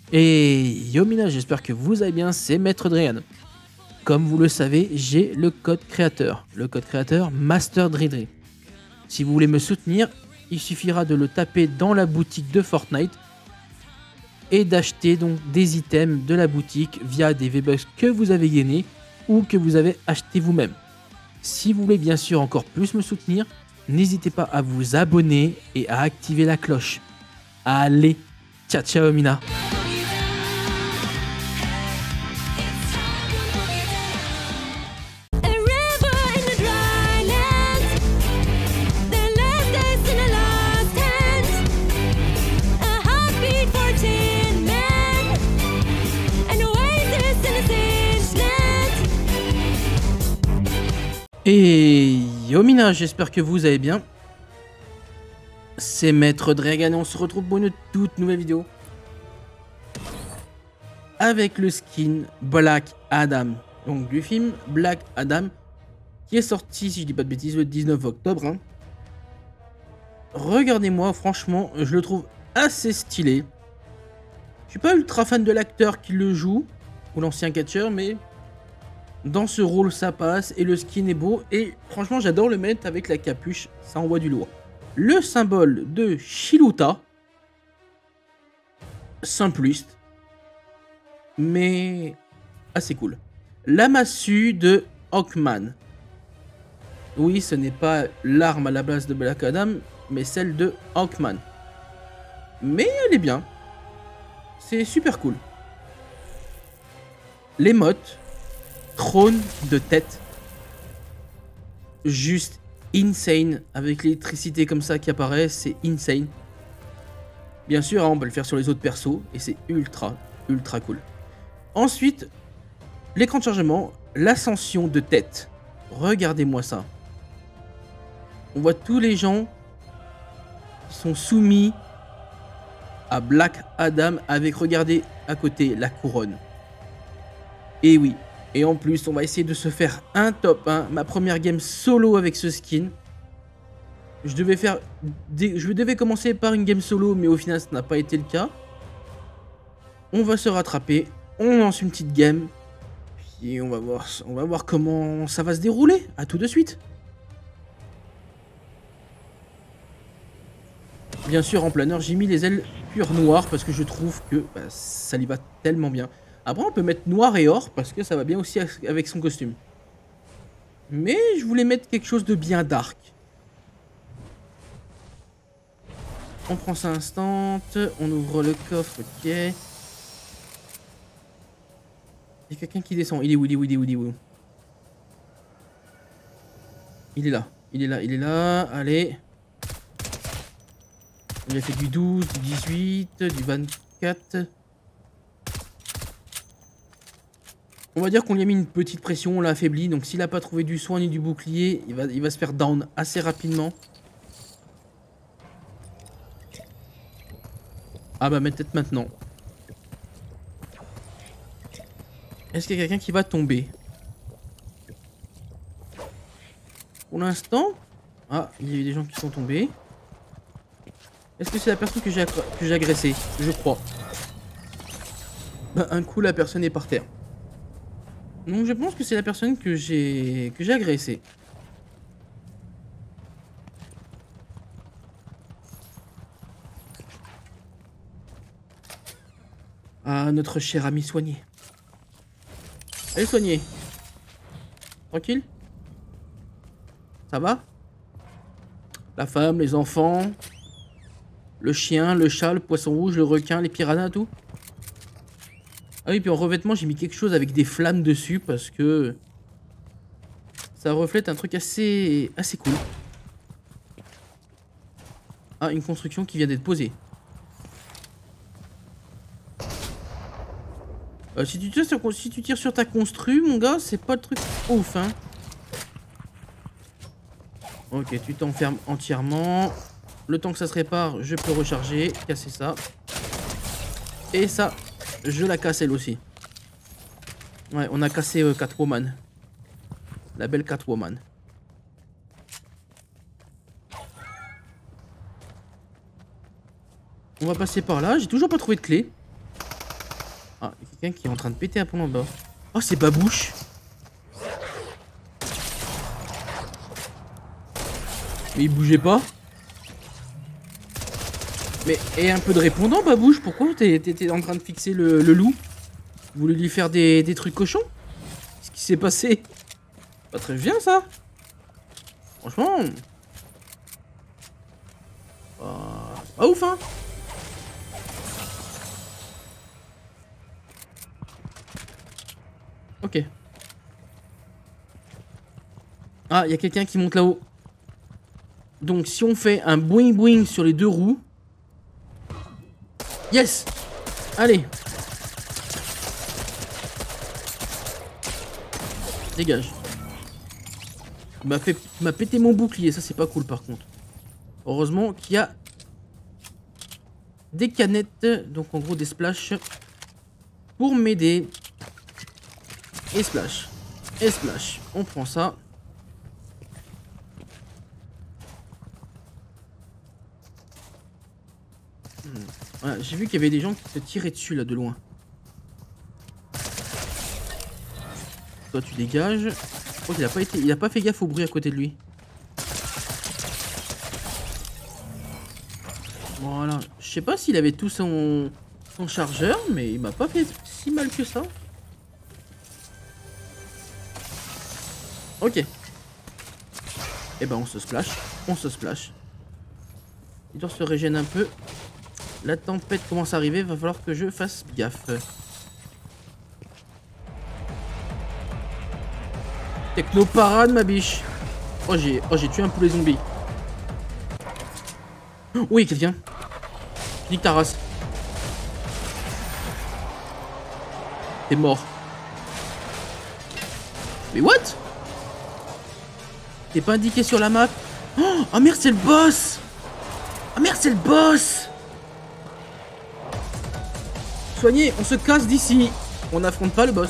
Et Yomina, j'espère que vous allez bien, c'est Maître Drian. Comme vous le savez, j'ai le code créateur Master Dridri. Si vous voulez me soutenir, il suffira de le taper dans la boutique de Fortnite et d'acheter donc des items de la boutique via des V-Bucks que vous avez gagnés ou que vous avez acheté vous-même. Si vous voulez bien sûr encore plus me soutenir, n'hésitez pas à vous abonner et à activer la cloche. Allez, ciao ciao Mina. Et Yomina, j'espère que vous allez bien. C'est Maître Dragan et on se retrouve pour une toute nouvelle vidéo. Avec le skin Black Adam. Donc du film Black Adam. Qui est sorti, si je dis pas de bêtises, le 19 octobre. Hein. Regardez-moi, franchement, je le trouve assez stylé. Je suis pas ultra fan de l'acteur qui le joue. Ou l'ancien catcheur, mais... dans ce rôle, ça passe et le skin est beau. Et franchement, j'adore le mettre avec la capuche. Ça envoie du lourd. Le symbole de Shiluta. Simpliste. Mais assez cool. La massue de Hawkman. Oui, ce n'est pas l'arme à la base de Black Adam, mais celle de Hawkman. Mais elle est bien. C'est super cool. L'émote. Trône de tête. Juste insane. Avec l'électricité comme ça qui apparaît, c'est insane. Bien sûr, hein, on peut le faire sur les autres persos. Et c'est ultra cool. Ensuite, l'écran de chargement. L'ascension de tête. Regardez-moi ça. On voit tous les gens qui sont soumis à Black Adam avec, regardez, à côté, la couronne. Et oui. Et en plus, on va essayer de se faire un top 1. Ma première game solo avec ce skin. Je devais commencer par une game solo, mais au final, ça n'a pas été le cas. On va se rattraper. On lance une petite game. Puis on va voir comment ça va se dérouler. A tout de suite. Bien sûr, en planeur, j'ai mis les ailes pure noires parce que je trouve que ça lui va tellement bien. Après, on peut mettre noir et or, parce que ça va bien aussi avec son costume. Mais je voulais mettre quelque chose de bien dark. On prend ça instant, on ouvre le coffre, ok. Il y a quelqu'un qui descend, il est où? Il est là, allez. Il a fait du 12, du 18, du 24... On va dire qu'on lui a mis une petite pression, on l'a affaibli. Donc s'il n'a pas trouvé du soin ni du bouclier, il va se faire down assez rapidement. Ah bah mais peut-être maintenant. Est-ce qu'il y a quelqu'un qui va tomber? Pour l'instant... Ah, il y a eu des gens qui sont tombés. Est-ce que c'est la personne que j'ai agressée? Je crois. Bah un coup la personne est par terre. Donc je pense que c'est la personne que j'ai agressée. Ah, notre cher ami soigné. Allez soigner. Tranquille? Ça va? La femme, les enfants, le chien, le chat, le poisson rouge, le requin, les piranhas, tout. Ah oui, puis en revêtement, j'ai mis quelque chose avec des flammes dessus parce que ça reflète un truc assez cool. Ah, une construction qui vient d'être posée. Si tu tires sur ta constru, mon gars, c'est pas le truc ouf, hein. Ok, tu t'enfermes entièrement. Le temps que ça se répare, je peux recharger, casser ça. Et ça, je la casse elle aussi. Ouais, on a cassé Catwoman. La belle Catwoman. On va passer par là. J'ai toujours pas trouvé de clé. Ah, il y a quelqu'un qui est en train de péter un pont en bas. Oh, c'est Babouche. Mais il bougeait pas. Mais et un peu de répondant, Babouche. Pourquoi t'étais en train de fixer le loup? Vous voulez lui faire des trucs cochons? Qu'est-ce qui s'est passé? Pas très bien ça. Franchement. Pas ouf hein. Ok. Ah, il y a quelqu'un qui monte là-haut. Donc si on fait un boing boing sur les deux roues. Yes. Allez. Dégage. Il m'a pété mon bouclier, ça c'est pas cool par contre. Heureusement qu'il y a des canettes, donc en gros des splash pour m'aider. Et splash. Et splash. On prend ça. Voilà, j'ai vu qu'il y avait des gens qui se tiraient dessus là de loin. Toi tu dégages. Je crois qu'il a pas fait gaffe au bruit à côté de lui. Voilà. Je sais pas s'il avait tout son chargeur, mais il m'a pas fait si mal que ça. Ok. Et ben on se splash. On se splash. Il doit se régénérer un peu. La tempête commence à arriver, va falloir que je fasse gaffe. Technoparade ma biche. Oh j'ai tué un poulet zombie. Oui quelqu'un. Nique ta race. T'es mort. Mais what? T'es pas indiqué sur la map? Oh merde c'est le boss. Ah merde c'est le boss. Soignez, on se casse d'ici. On n'affronte pas le boss.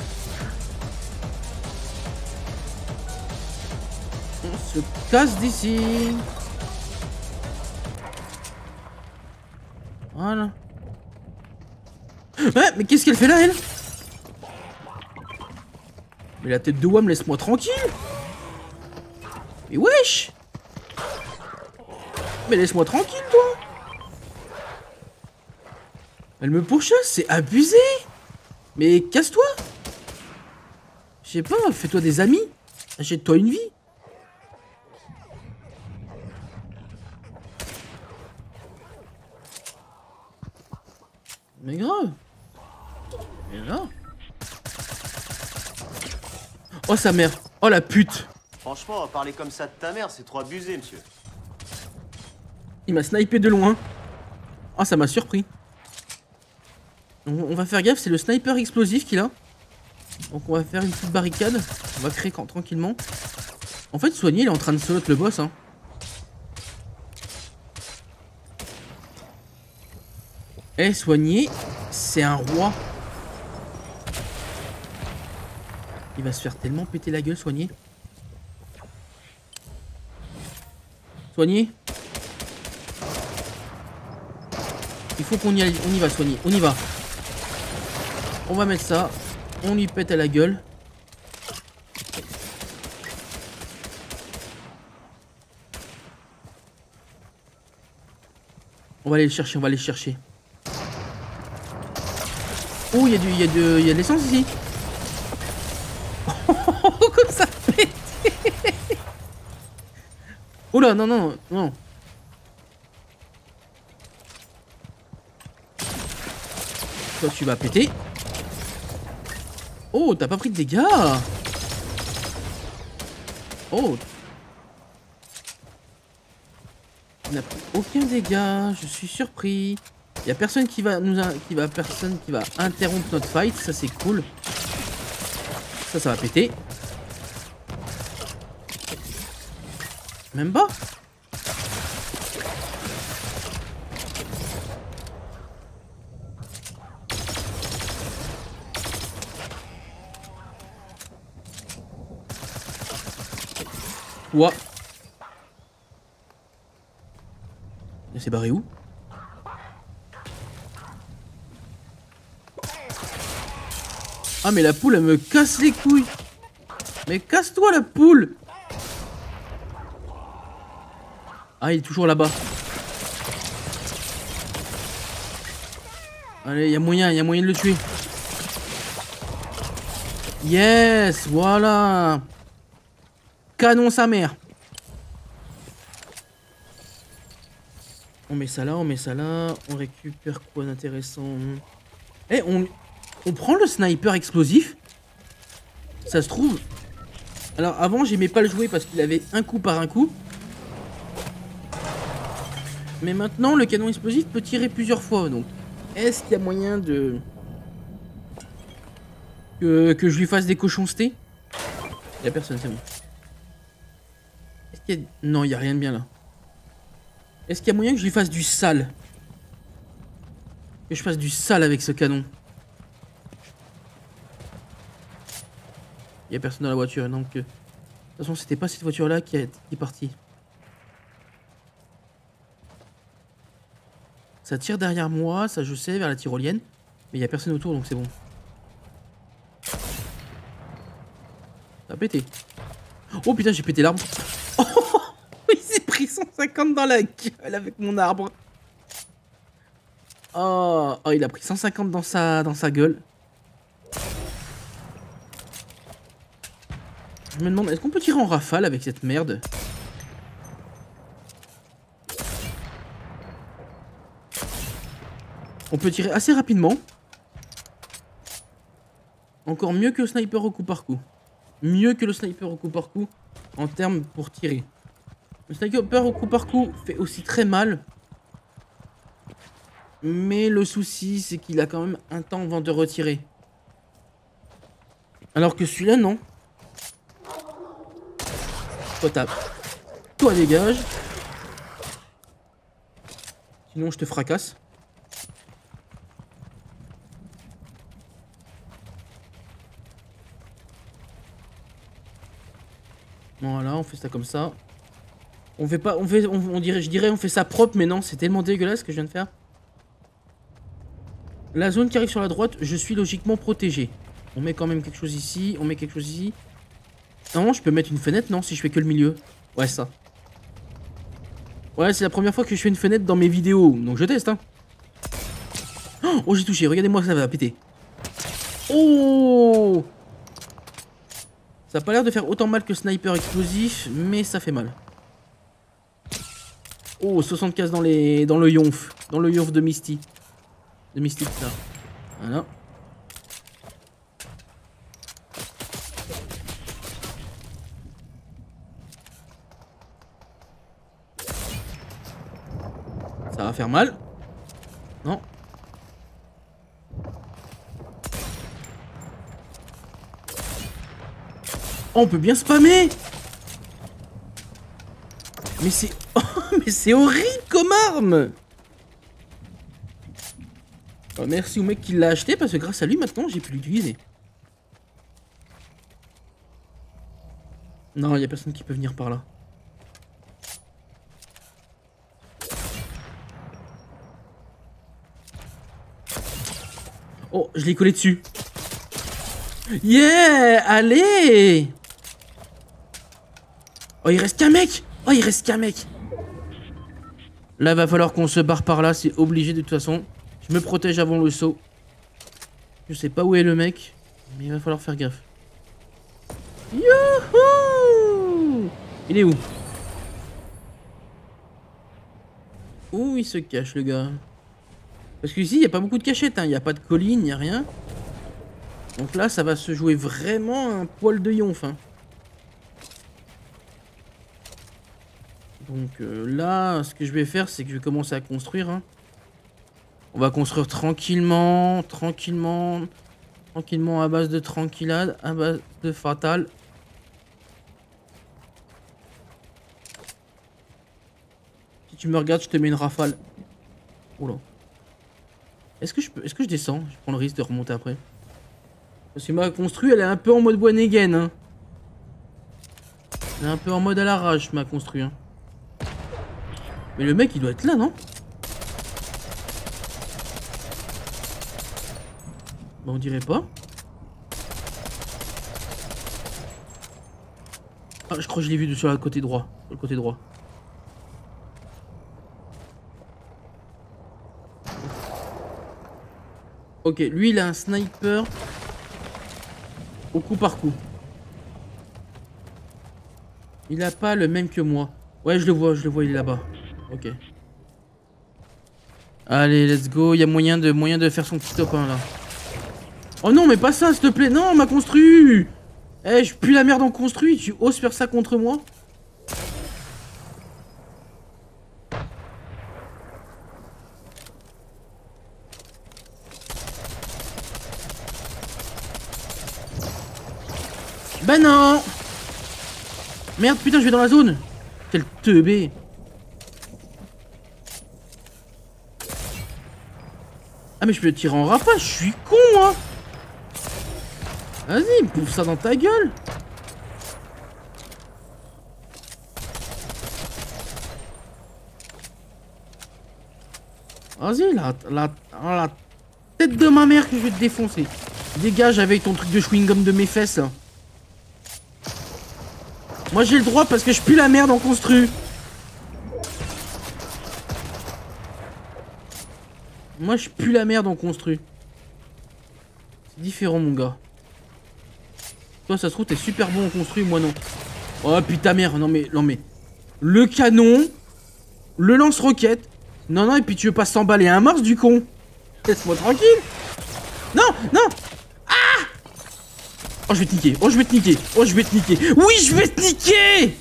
On se casse d'ici. Voilà. Ouais, mais qu'est-ce qu'elle fait là, elle? Mais la tête de Wam, laisse-moi tranquille. Mais wesh. Mais laisse-moi tranquille, toi. Elle me pourchasse, c'est abusé. Mais casse-toi. Je sais pas, fais-toi des amis. Achète-toi une vie. Mais grave. Mais grave. Oh sa mère. Oh la pute. Franchement, parler comme ça de ta mère, c'est trop abusé, monsieur. Il m'a snipé de loin. Ah, ça m'a surpris. On va faire gaffe, c'est le sniper explosif qu'il a. Donc on va faire une petite barricade. On va créer tranquillement. En fait, Soigné, il est en train de solo le boss. Hein. Eh, Soigné, c'est un roi. Il va se faire tellement péter la gueule, Soigné. Soigné. Il faut qu'on y aille. On y va, Soigné. On y va. On va mettre ça. On lui pète à la gueule. On va aller le chercher. On va aller le chercher. Oh, il y a de l'essence ici. Comme ça pète. Oh là, non, non, non. Toi, tu vas péter. Oh, t'as pas pris de dégâts. Oh. On n'a pris aucun dégât. Je suis surpris. Il y a personne qui va interrompre notre fight. Ça, c'est cool. Ça va péter. Même pas. Ouah. Il s'est barré où? Ah mais la poule elle me casse les couilles. Mais casse-toi la poule. Ah il est toujours là-bas. Allez, il y a moyen de le tuer. Yes, voilà. Canon sa mère. On met ça là, on récupère quoi d'intéressant? Eh, on prend le sniper explosif. Ça se trouve. Alors avant j'aimais pas le jouer parce qu'il avait un coup par un coup. Mais maintenant le canon explosif peut tirer plusieurs fois. Donc est-ce qu'il y a moyen de... Que je lui fasse des cochoncetés? Y'a personne, c'est bon. Est-ce qu'il y a... Non, il y a rien de bien là. Est-ce qu'il y a moyen que je lui fasse du sale? Que je fasse du sale avec ce canon? Il y a personne dans la voiture, donc... De toute façon, c'était pas cette voiture-là qui est partie. Ça tire derrière moi, ça je sais, vers la tyrolienne. Mais il y a personne autour, donc c'est bon. Ça a pété. Oh putain, j'ai pété l'arbre. Oh, il s'est pris 150 dans la gueule avec mon arbre. Oh, il a pris 150 dans sa gueule. Je me demande, est-ce qu'on peut tirer en rafale avec cette merde? On peut tirer assez rapidement. Encore mieux que le sniper au coup par coup. Mieux que le sniper au coup par coup en termes pour tirer. Le sniper au coup par coup fait aussi très mal. Mais le souci, c'est qu'il a quand même un temps avant de retirer. Alors que celui-là, non. Toi, tape. Toi, dégage. Sinon, je te fracasse. Voilà, on fait ça comme ça. On fait pas, je dirais, on fait ça propre, mais non, c'est tellement dégueulasse ce que je viens de faire. La zone qui arrive sur la droite, je suis logiquement protégé. On met quand même quelque chose ici, on met quelque chose ici. Non, je peux mettre une fenêtre, non, si je fais que le milieu. Ouais, ça. Ouais, c'est la première fois que je fais une fenêtre dans mes vidéos, donc je teste, hein. Oh, j'ai touché, regardez-moi, ça va péter. Oh! Ça a pas l'air de faire autant mal que sniper explosif, mais ça fait mal. Oh, 75 dans le yonf. Dans le yonf de Misty. De Mystique, ça. Voilà. Ça va faire mal. Non. Oh, on peut bien spammer. Mais c'est... Oh, mais c'est horrible comme arme. Oh, merci au mec qui l'a acheté parce que grâce à lui maintenant j'ai pu l'utiliser. Non, il n'y a personne qui peut venir par là. Oh, je l'ai collé dessus. Yeah, allez. Oh, il reste qu'un mec. Oh, il reste qu'un mec. Là, va falloir qu'on se barre par là, c'est obligé de toute façon. Je me protège avant le saut. Je sais pas où est le mec, mais il va falloir faire gaffe. Youhou! Il est où? Où il se cache, le gars? Parce qu'ici, il n'y a pas beaucoup de cachettes, hein. Il n'y a pas de colline, il n'y a rien. Donc là, ça va se jouer vraiment un poil de yonf, hein. Donc là, ce que je vais faire, c'est que je vais commencer à construire, hein. On va construire tranquillement, tranquillement à base de tranquillade, à base de fatal. Si tu me regardes, je te mets une rafale. Oula. Est-ce que je descends? Je prends le risque de remonter après. Parce que ma construit, elle est un peu en mode Boinegen, hein. Elle est un peu en mode à l'arrache, ma construit, hein. Mais le mec, il doit être là, non? Bah, on dirait pas. Ah, je crois que je l'ai vu sur le côté droit. Sur le côté droit. Ok, lui il a un sniper. Au coup par coup. Il a pas le même que moi. Ouais, je le vois, il est là-bas. Ok. Allez, let's go. Il y a moyen de faire son petit top 1 là. Oh non, mais pas ça, s'il te plaît. Non, m'a construit. Eh, je pue la merde en construit. Tu oses faire ça contre moi? Bah non. Merde, putain, je vais dans la zone. Quel teubé. Ah mais je peux le tirer en rafale, je suis con moi. Vas-y, pouffe ça dans ta gueule. Vas-y, la tête de ma mère que je vais te défoncer. Dégage avec ton truc de chewing-gum de mes fesses. Là. Moi j'ai le droit parce que je pue la merde en construit. Moi je pue la merde en construit. C'est différent mon gars. Toi ça se trouve t'es super bon en construit, moi non. Oh putain merde, non mais. Le canon. Le lance-roquette. Non et puis tu veux pas s'emballer un Mars du con. Laisse-moi tranquille. Non. Ah. Oh je vais te niquer. Oui je vais te niquer.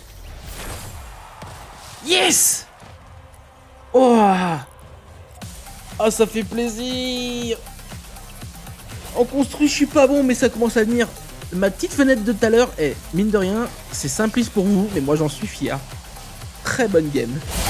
Yes. Oh. Ah ça fait plaisir. En construit je suis pas bon mais ça commence à venir. Ma petite fenêtre de tout à l'heure est, mine de rien, c'est simpliste pour vous mais moi j'en suis fier. Très bonne game.